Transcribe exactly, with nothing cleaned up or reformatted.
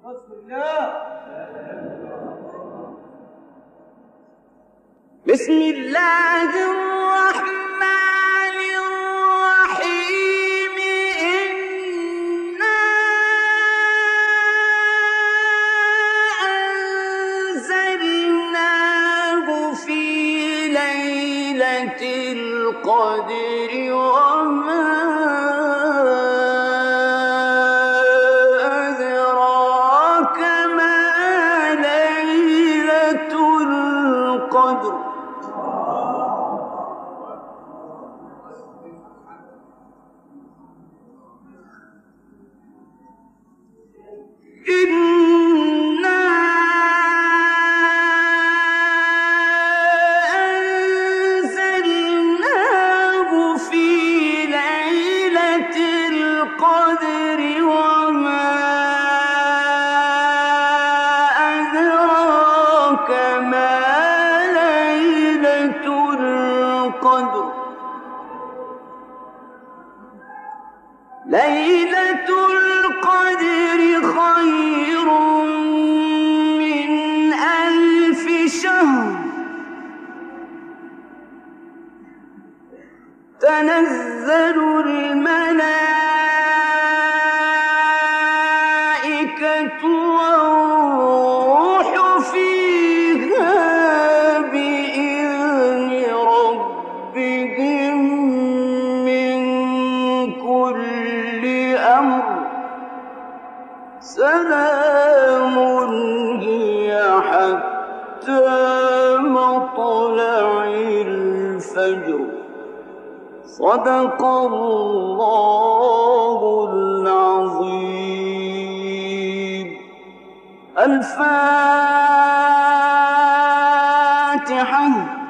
بسم الله الرحمن الرحيم إنا أنزلناه في ليلة القدر وما أدراك ما ليلة القدر إنا أنزلناه في ليلة القدر وما أدراك ما ليلة القدر ليلة القدر خير من ألف شهر تنزل الملائكة والروح فيها بإذن ربهم من كل أمر سلام هي حتى مطلع الفجر صدق الله العظيم. الفاتحة.